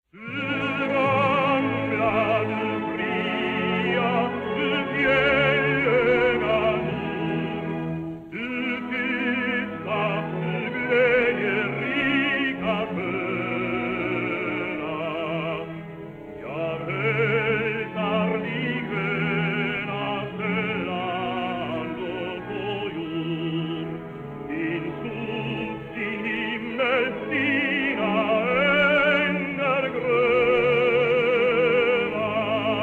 Dina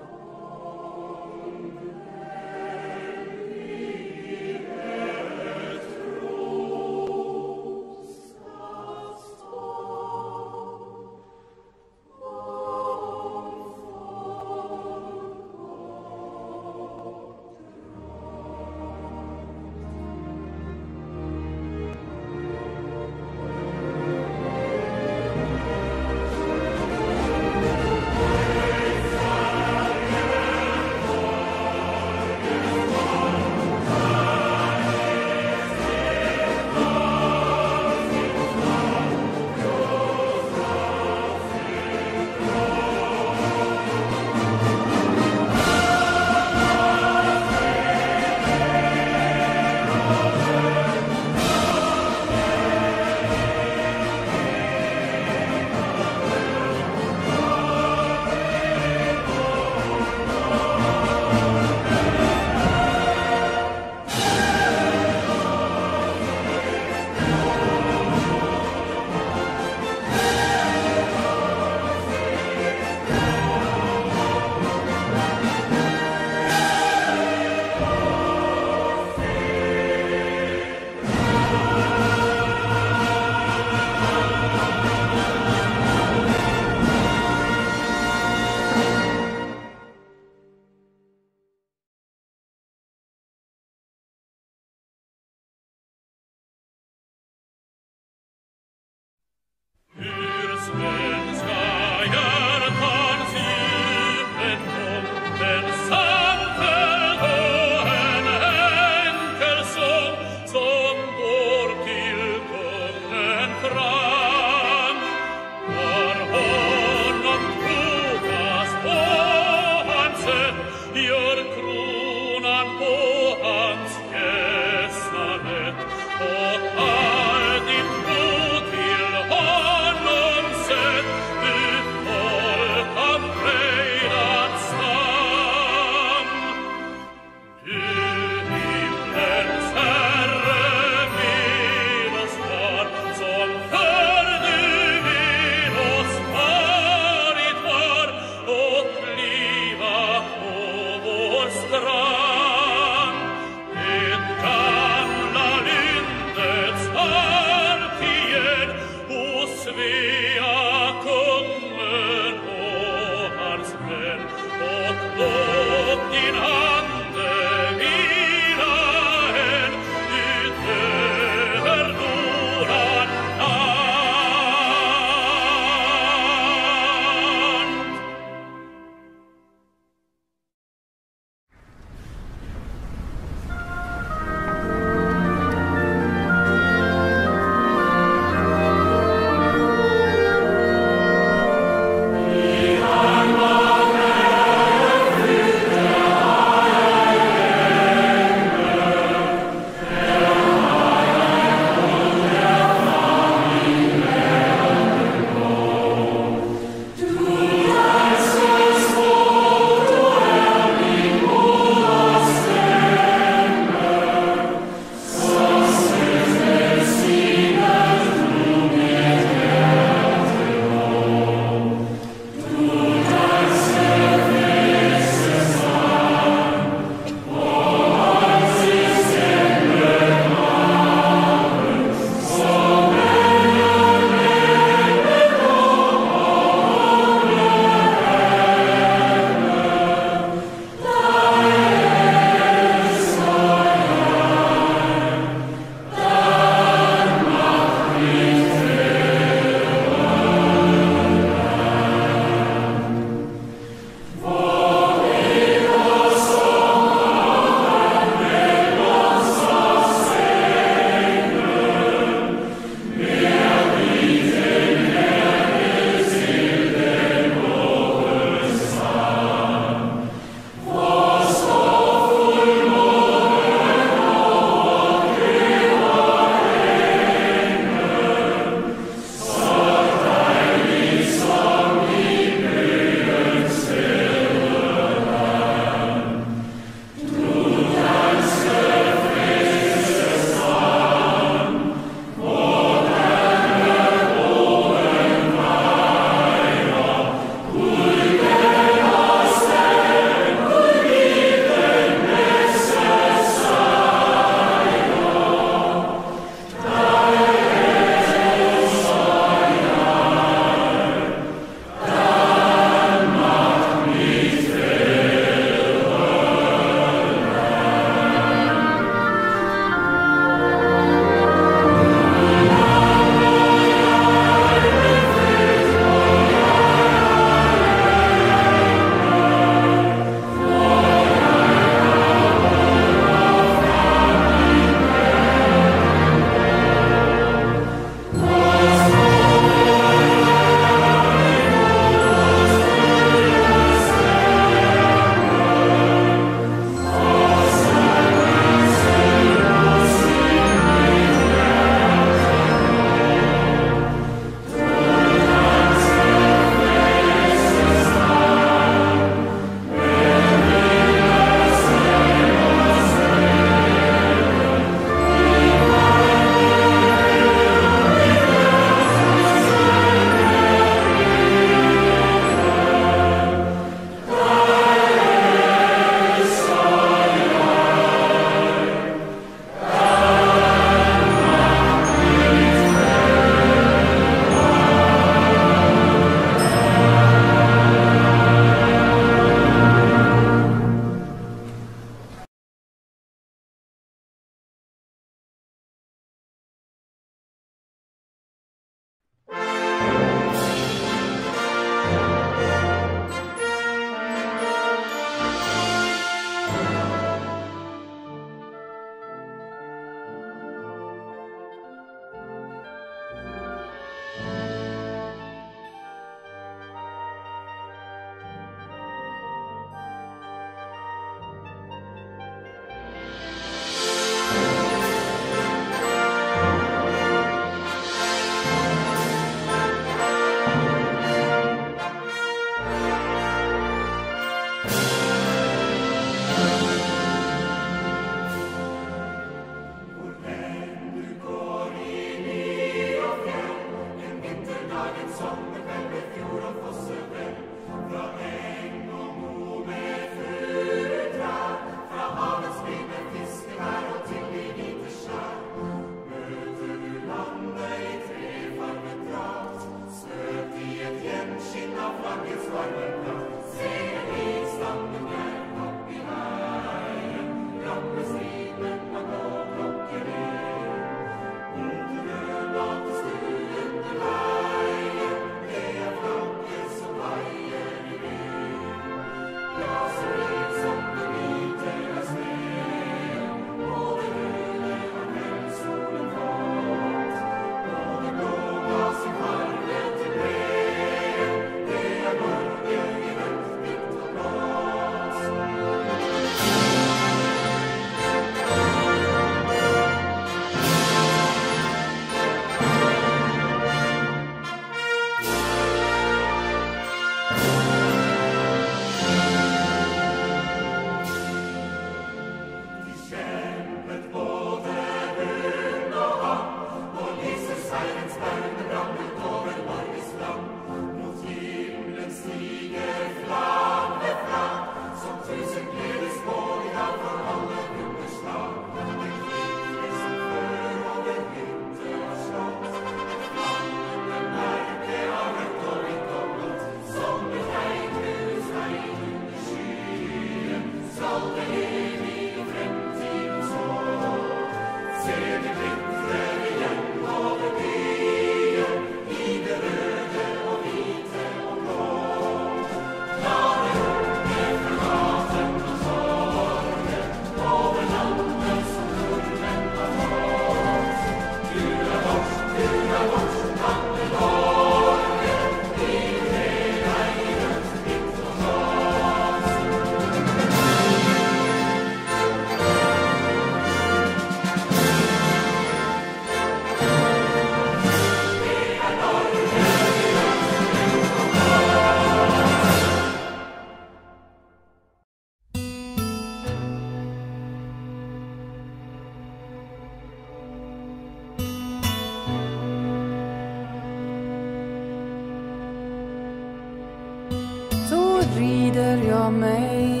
rider jag mig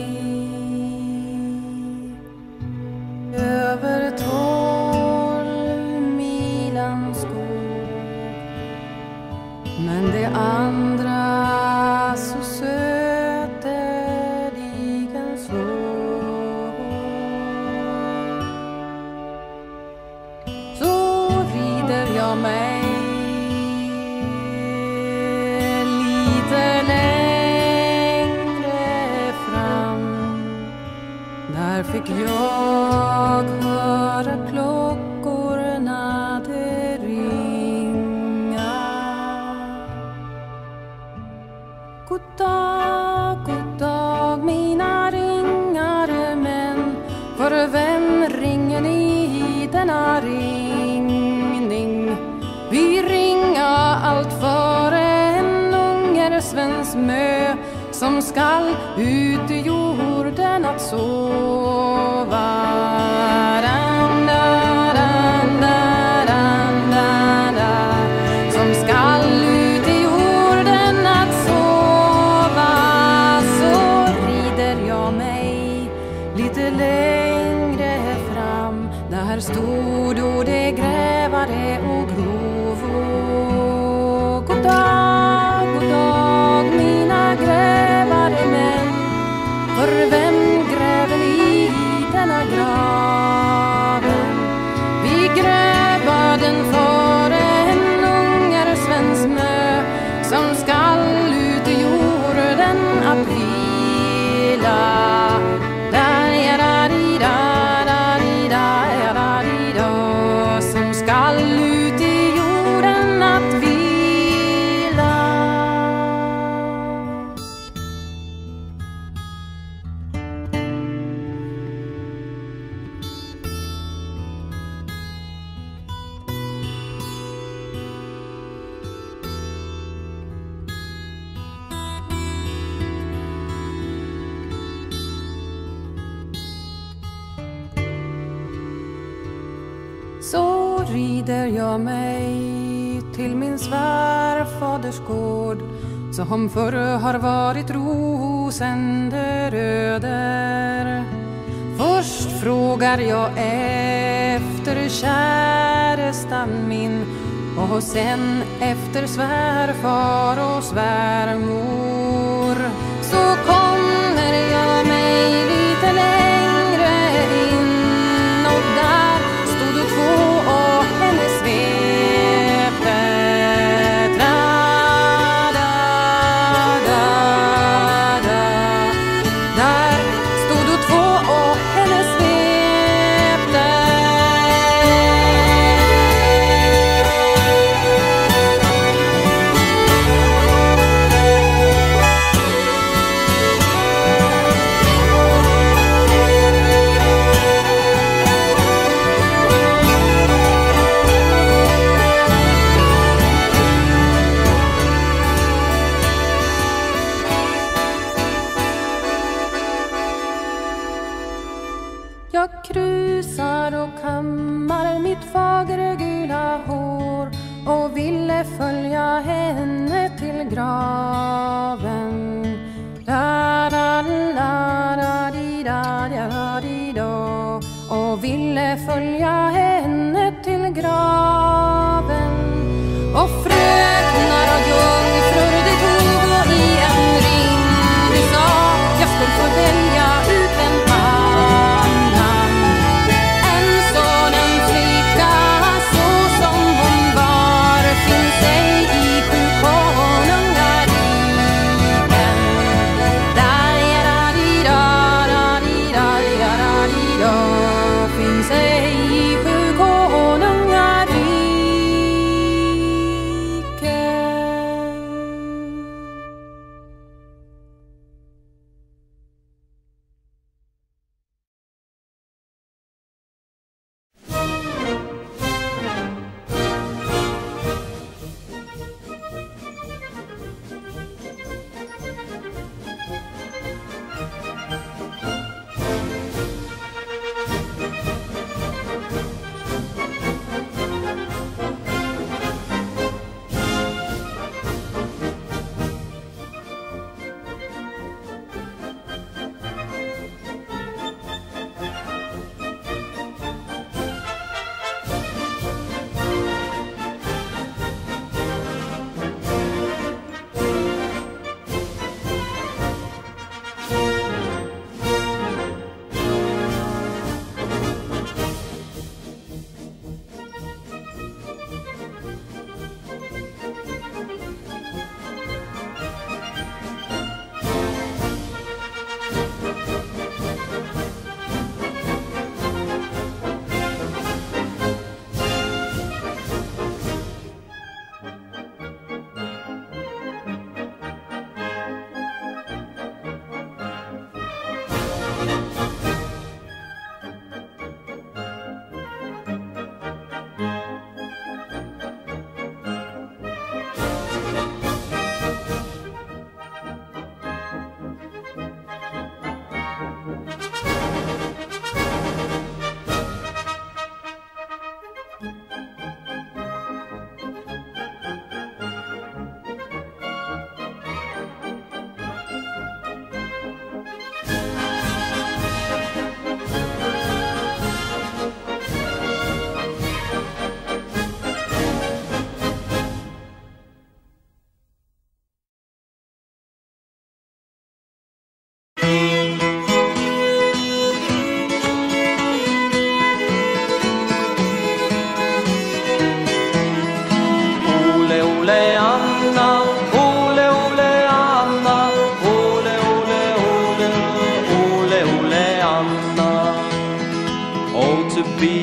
över 12 milans skog, men det andra så söteligen slår. Så rider jag mig lite längre fram. Där fick jag höra klockorna det ringa. God dag mina ringare män, för vem ringer ni denna ringning? Vi ringa allt för en ungersvens mö, som skall ut i jorden att sova. Som skall ut i jorden att sova. Så rider jag mig lite längre fram. Där stod då det grävare och grovo. God dag mina grävare män, för vem gräver ni denna graven? Vi gräva den för en ungersvens mö, som skall ut i jorden att vila. Som skall ut i jorden att vila. Så rider jag mig till min svärfaders gård, som förr har varit rosenderöder. Först frågar jag efter kärestan min, och sen efter svärfar och svärmor. Så kommer jag mig lite längre in, och där stod då två och henne svepte. Där stod då två och henne svepte. Jag krusar och kammar mitt fagra gula hår och ville följa henne till graven. Och ville följa henne till graven. Och fröknar och jungfrur det tog i en ring. De sa jag skulle få välja ut en annan. En sådan fri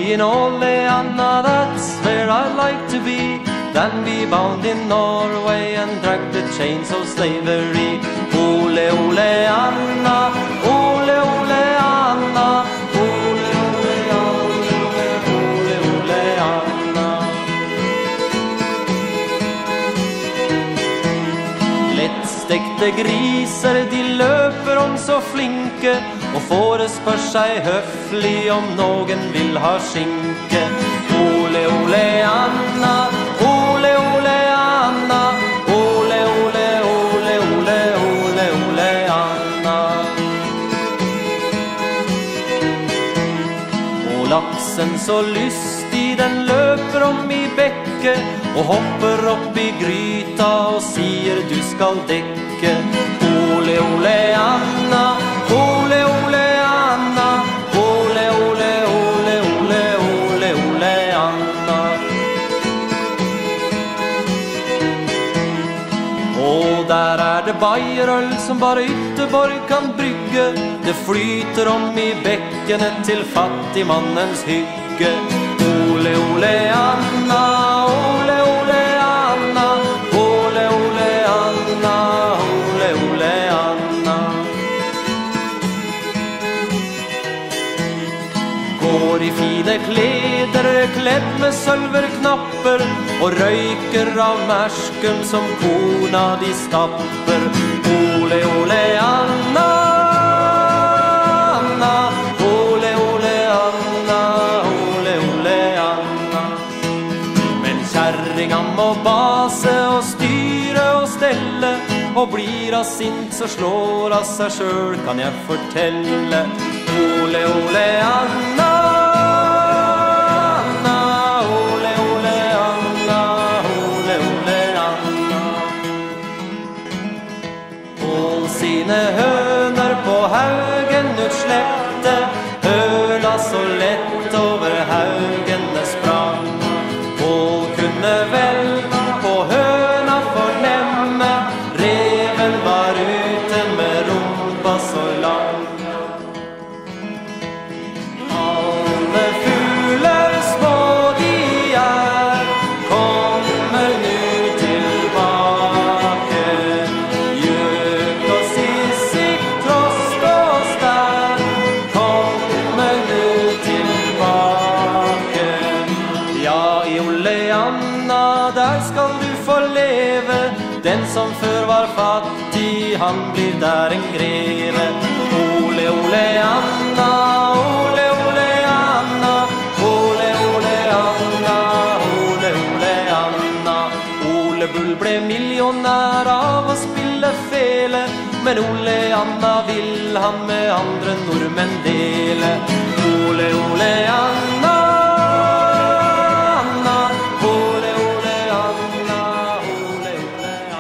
in Oleanna, that's where I'd like to be, than be bound in Norway and drag the chains of slavery. Ole, Oleanna, ole, Oleanna, ole, Oleanna, ole, Oleanna. Lettstekte griser, de løper om så flinke, og forespør seg høflig om noen vil ha skinke. Ole, Oleanna, ole, Oleanna, ole, ole, ole, ole, ole, Oleanna. Og laksen så lystig, den løper om i bekke, og hopper opp i gryta og sier du skal dekke. Ole, Oleanna, ole, Oleanna, ole, ole, ole, ole, ole, Oleanna. Og der det bayerøl som bare Ytterborg kan brygge, det flyter om i bekkene til fattigmannens hygge. Ole, Oleanna, ole, Oleanna, ole, Oleanna, ole, Oleanna. Går i fine kleder, kledd med sølverknapper, og røyker av mersken som kona de stapper. Ole, Oleanna, Anna, ole, Oleanna, ole, Oleanna. Men kjerringa må base og styre og stelle, og blir av sint så slår av seg selv, kan jeg fortelle. Ole, Oleanna, Anna, ole, Oleanna, ole, Oleanna. Og sine høner på haugen utslette, høla så lett over haugene sprang. Og kunne vel på høna fornemme, reven var ute med rumpa så lang. Alle fugler små de kommer nu tilbake. Gjøk og sissik, trost og stær kommer nu tilbake. Ja, i Oleanna, der skal du få leve, den som før var fattig, han blir der en greve. Ole, Oleanna, ole, Oleanna, ole, Oleanna, ole, Oleanna. Ole Bull ble millionær av å spille fele, men Oleanna vil han med andre nordmenn dele. Ole, Oleanna, Anna, ole, Oleanna, ole, Oleanna.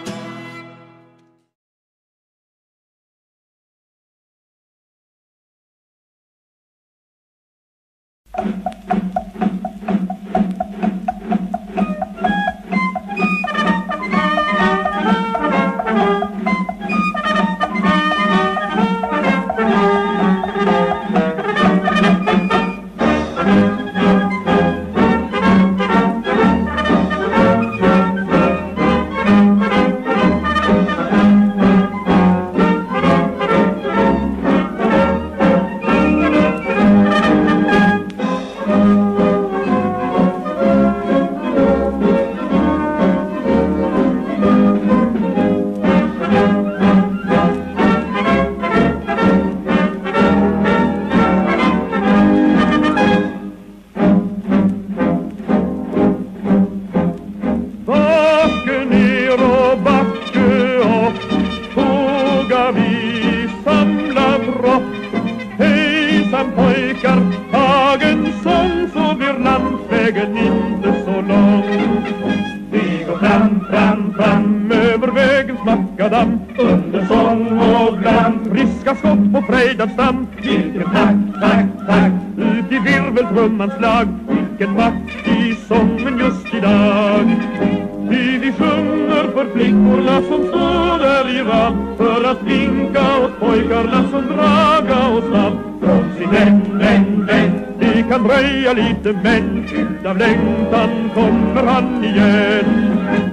vägen inte så lång. Vi går fram, fram, fram över vägens makadam, under sång och glam, friska skott på frejdad stam. Vilken takt, takt, takt, ut i virveltrummans slag, vilken makt i sången just idag. Vi sjunger för flickorna som står där i rad, för att vinka åt pojkarna som draga och snabb från sin vän, vän, vän. Det kan dröja lite men utav längtan kommer han igen.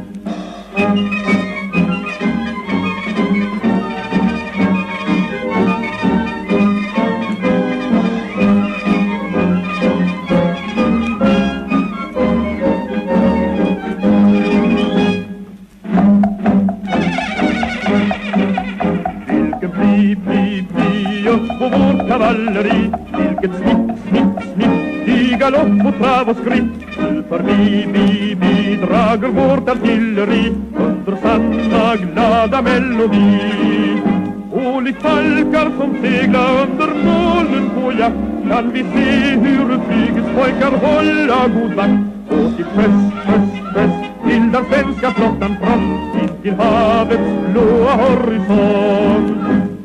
På vår kavalleri, vilket snitt i galopp och trav och skritt. Nu förbi vi drager vårt artilleri under samma glada melodi. Och likt falkar som seglar under molnen på jakt kan vi se hur flygets pojkar hålla god vakt. Och till sjöss till den svenska flottan front in till havets blåa horisont.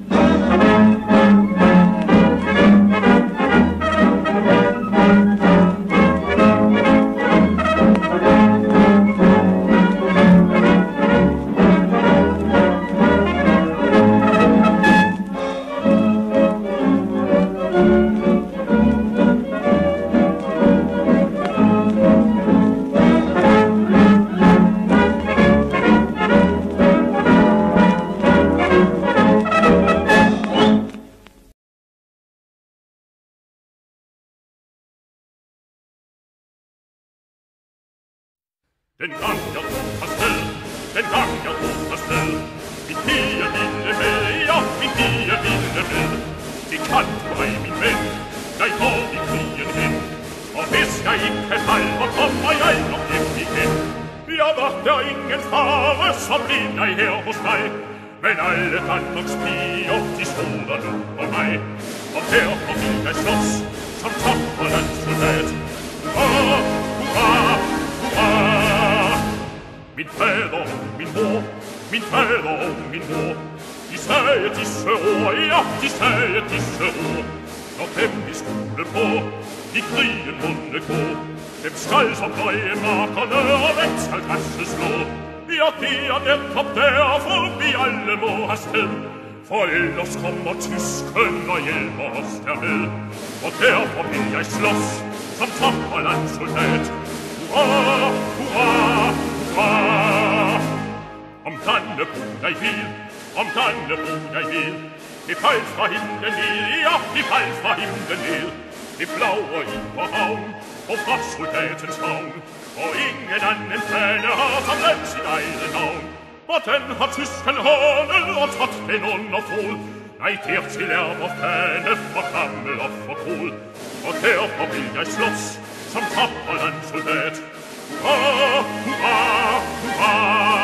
Den gang jeg tog afsted, min pige ville med, ja, min pige ville med. Det kaldte mig, min ven, jeg går i krigen hen, og hvis jeg ikke falder, kommer jeg nok hjem igen. Jeg var der ingen fare, så blev jeg her hos dig, men alle Danmarks piger, de stoler nu på mig, og derfor vil jeg slås, som tapper landsoldat. Hurra, hurra, hurra! Min fader og min mor, min fader og min mor, de sagde disse ord, ja, de sagde disse ord. Når dem vi skulle på, i krigen munde gå, dem skal som nøjemarkerne og væk skal græsset slå. Ja, det er netop derfor vi alle må have sted, for ellers kommer tysken og hjælper os dermed. Og derfor vil jeg slås som tapper landsoldat. Hurra, hurra, hurra! Om Dannebrog jeg vil, om Dannebrog jeg vil. Det faldt fra himlen ned, ja, det faldt fra himlen ned. Det flagrer i vor havn, og fra soldatens havn. Og ingen anden fane har som den sit eget navn. Og den har tysken hånet og taget den under fod. Nej, dertil er vor fane for gammel og for kod. Og derfor vil jeg slås som tapper landsoldat. Hurra, hurra, hurra!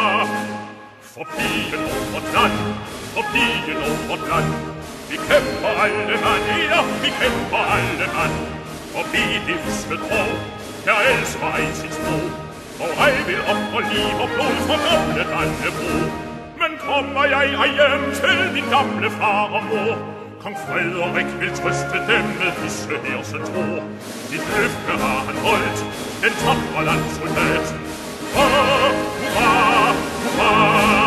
For pigen og vort land, for pigen og vort land. Vi kæmper alle mand, ja, vi kæmper alle mand. Og vi livsket tro, der elsker ej sit sprog. Og ej vil ofre liv og blod for gamle Dannebrog. Men kommer jeg ej hjem til min gamle far og mor, Kong Frederik vil trøste dem med disse hersens ord. Dit løfte har han holdt, den tapper landsoldat. Hurra, hurra, hurra!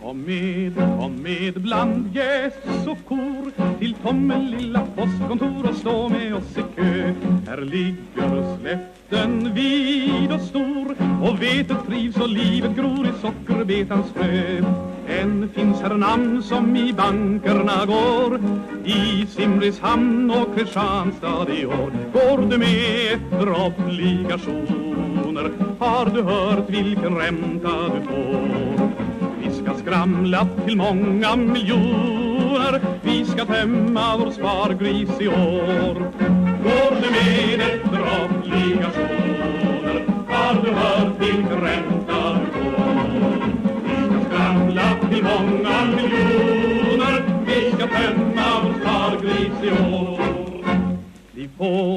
Kom med bland gäss och kor till Tommelilla postkontor och stå med oss i kö. Här ligger slätten vid och stor och vetet trivs och livet gror i sockerbetans frö. Än finns här namn som i bankerna går, i Simrishamn och Kristianstad i år. Går du med efter obligationer, har du hört vilken ränta du får? Vi ska skramla till många miljoner, vi ska tämma vår spargris i år. Går du med efter obligationer, har du hört vilken ränta du får? Vi ska skramla till många miljoner, vi ska tämma vår spargris i år. Vi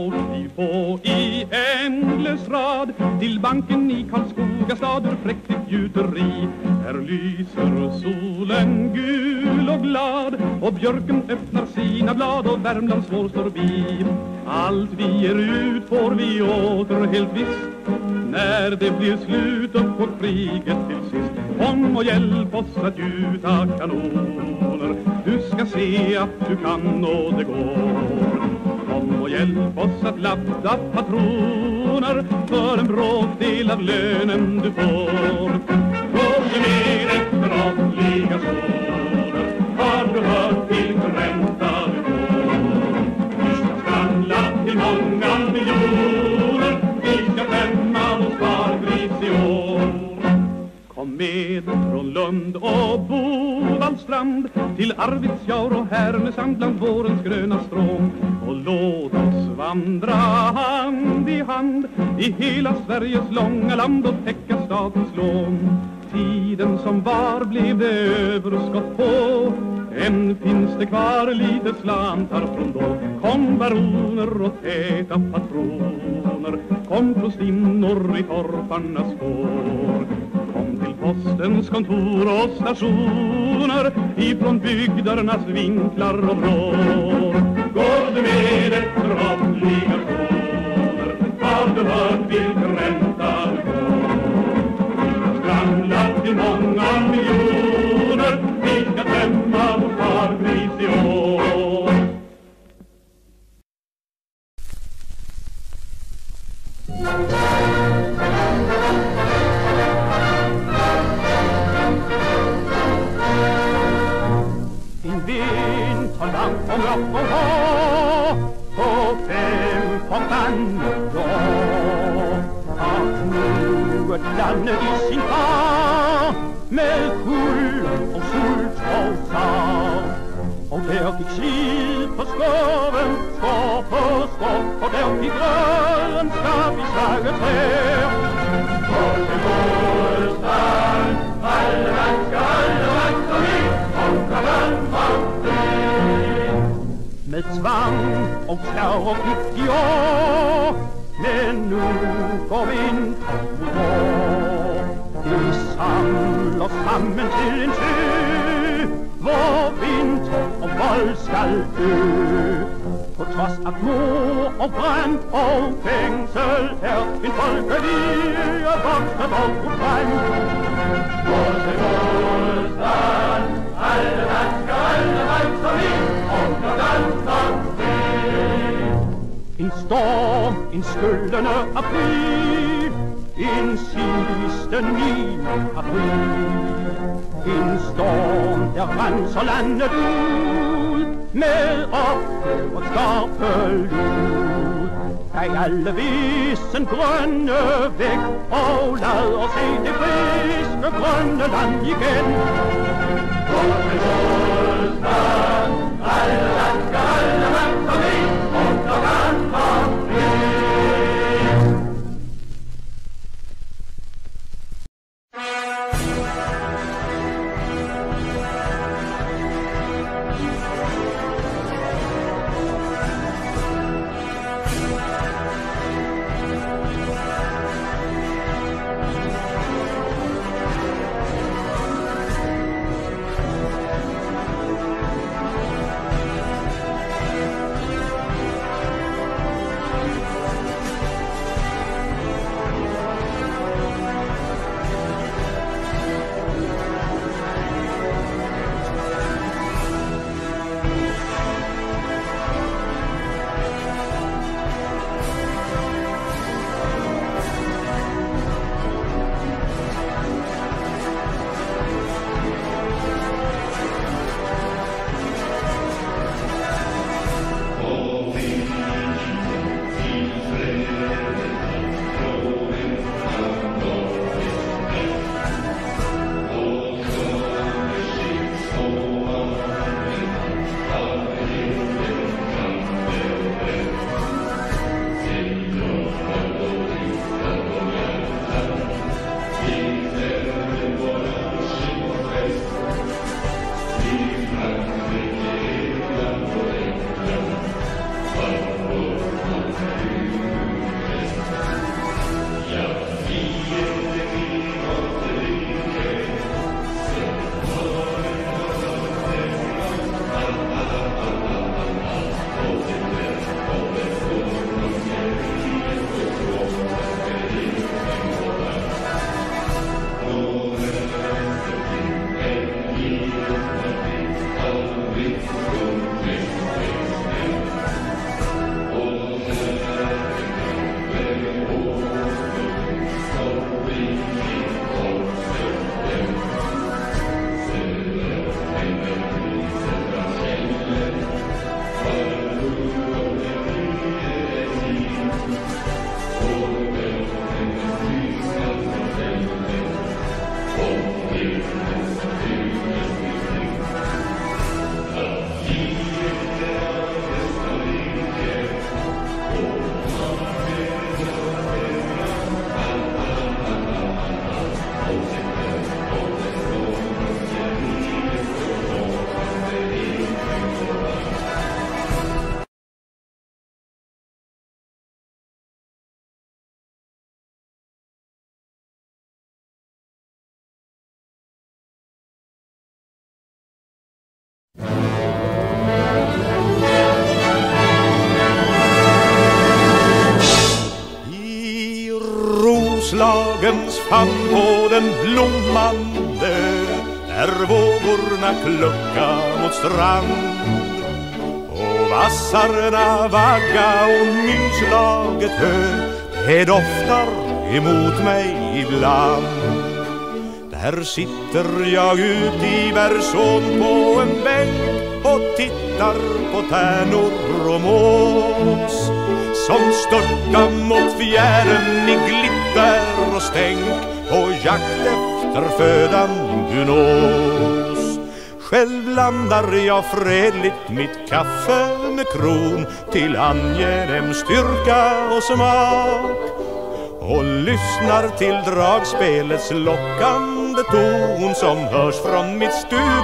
får i ändlös rad till banken i Karlskoga stad ur präktigt gjuteri. Här lyser solen gul och glad och björken öppnar sina blad och Värmlands vår står bi. Allt vi ger ut får vi åter helt visst när det blir slut upp på kriget till sist. Kom och hjälp oss att gjuta kanoner, du ska se att du kan och det går. Kom och hjälp oss att ladda patroner för en bråkdel av lönen du får. Går du med efter obligationer, har du hört vilken ränta du får? Vi ska skramla till många miljoner, vi ska tämma vår spargris i år. Kom med från Lund och Bovallstrand till Arvidsjaur och Härnösand bland vårens gröna strån. Och låt oss vandra hand i hand i hela Sveriges långa land och täcka statens lån. Tiden som var blev det överskott på, än finns det kvar lite slantar från då. Kom baroner och täta patroner, kom prostinnor i torparnas spår. Kom till postens kontor och stationer ifrån bygdernas vinklar och vrår. Går du med efter obligationer, har du hört vilken ränta du får? Skramla till många miljoner, vi ska tämma vår spargris i år. Din vinterland kom jag och ha på 15 år. Att nu ett landet i sin far med hull och solstråsar. Och där fick slit på skoven, skår på skår, och där fick grönskap i slaget här. Och det målstan, allevans och vi, och kavan med tvang och skär och kvitt, ja, men nu går vintern bort. Vi samlar samman till en sjö, vår vinter och våld skall dö. På trots att mor och brand och fängsel är min folke vi är vuxet och fram. Och det målstan, allevans och vi, och dansar fred. En storm, en skuldene april, en sisten i april. En storm där ransar landet ut med upp och skarpelod. Där alla visen gröna väck och lär sig det friska gröna land igen. Och det målstan, alla man som vi, och då kan ha fred. Roslagens famn på den blommande ö, där vågorna klucka mot strand och vassarna vagga och nyslaget hö. Det doftar emot mig ibland. Där sitter jag ut i Bergsån på en bänk och tittar på tärnor och mås som störtar mot fjärden i glitter och stänk på jakt efter födan gunås. Själv blandar jag fredligt mitt kaffe med kron till angenäm styrka och smak och lyssnar till dragspelets lockande ton som hörs från mitt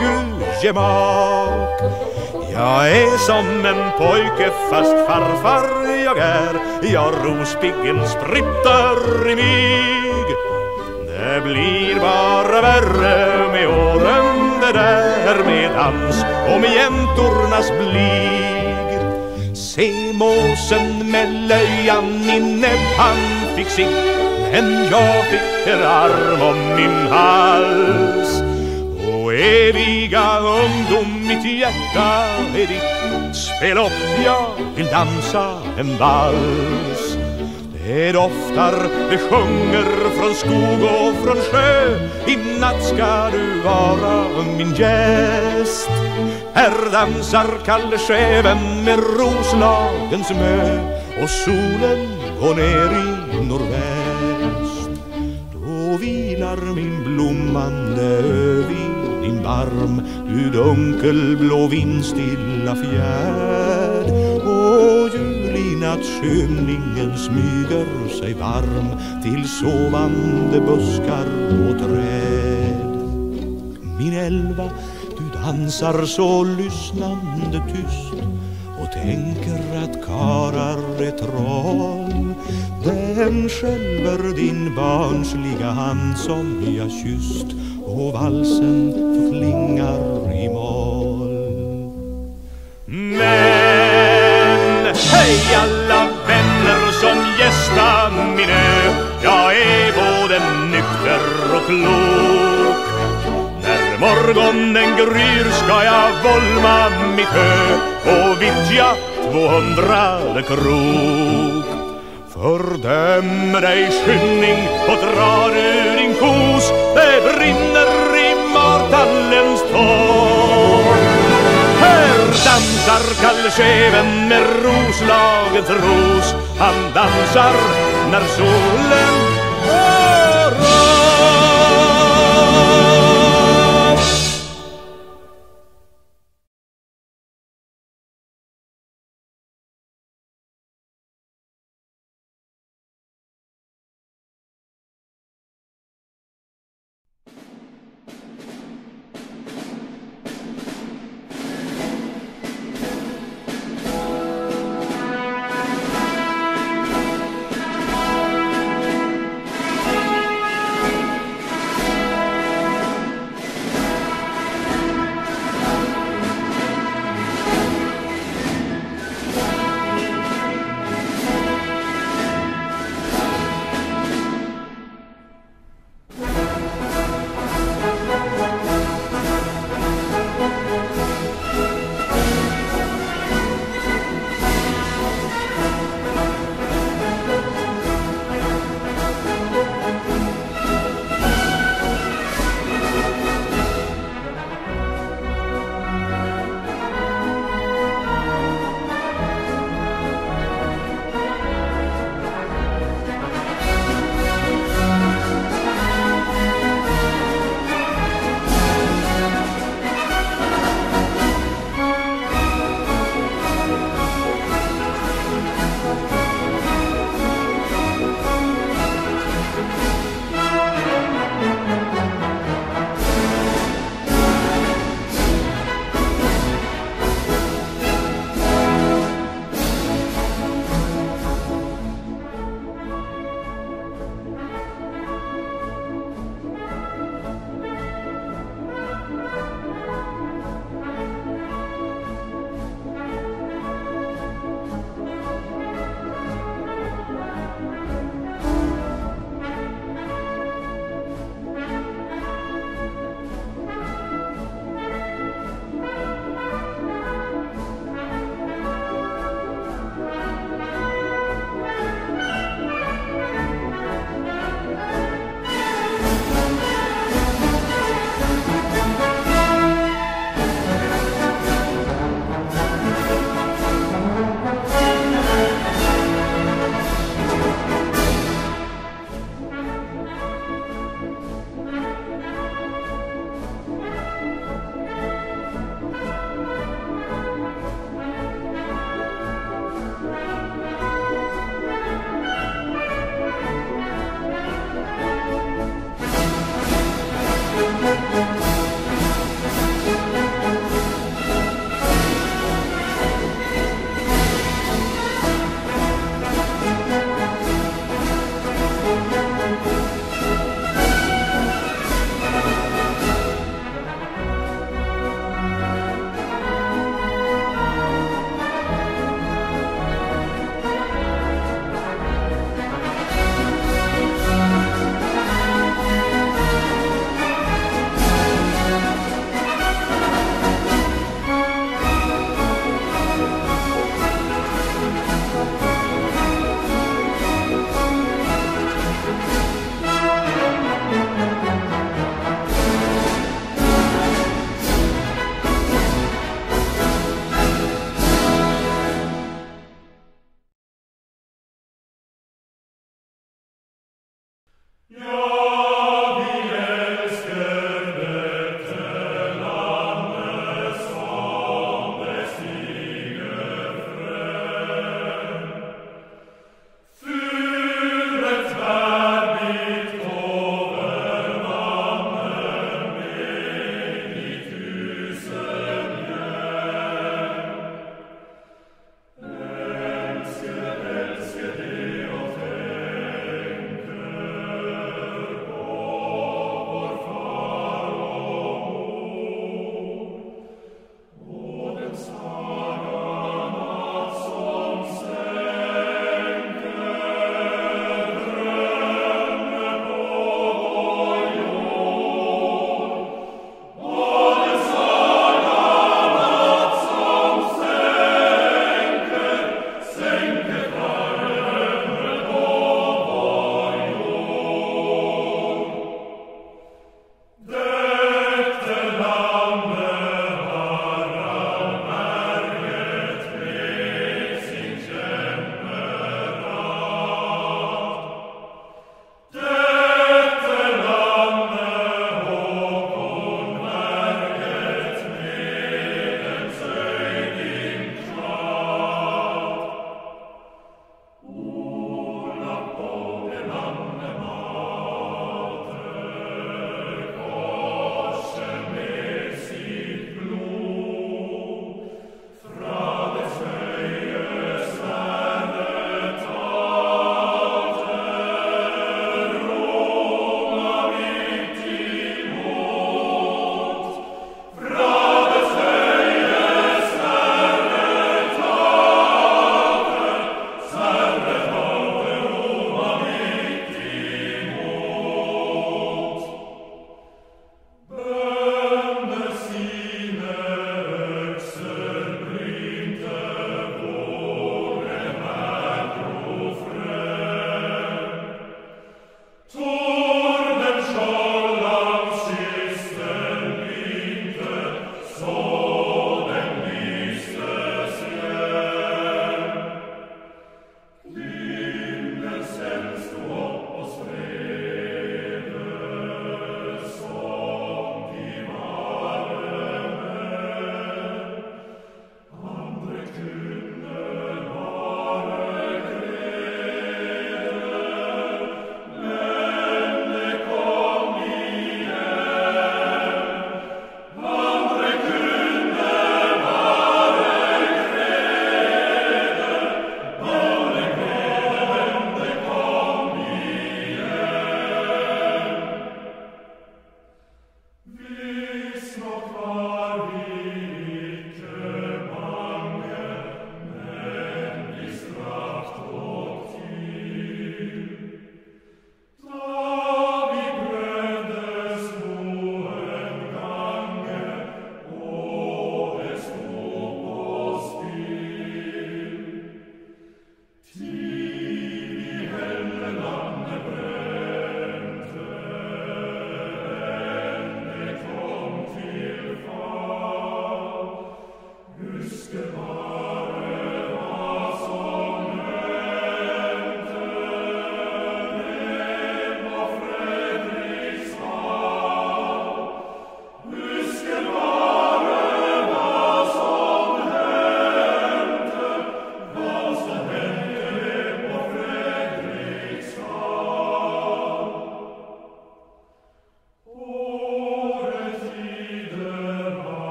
stugugemak. Jag är som en pojke fast farfar jag är, jag rospiggen spritter i mig. Det blir bara värre med åren det där med dans och med jäntornas blig. Se måsen med löjan i näbb, han fick sitt, men jag fick en arm om min hals. Och eviga ungdom, mitt hjärta är ditt, spela upp, jag vill dansa en vals. Det doftar, det sjunger från skog och från sjö, i natt ska du vara min gäst. Här dansar Kalle Scheven med Roslagens mö och solen går ner i nordväst. Då vilar min blommande ö vid din barm, du dunkelblå vindstilla fjärd. Och julinattsskymningen smyger sig varm till sovande buskar och träd. Min älva, du dansar så lyssnande tyst och tänker att karar är troll. Den skälver din barnsliga hand som jag kysst och valsen förklingar i moll. Men hej alla vänner som gästar min ö, jag är både nykter och klok. När morgonen gryr ska jag volma mitt hö och vittja 200 krok. Fördöm dig skynning och dra ur din kos, det brinner i Martallens torg. Här dansar Kalle Scheven med Roslagets ros, han dansar när solen går upp.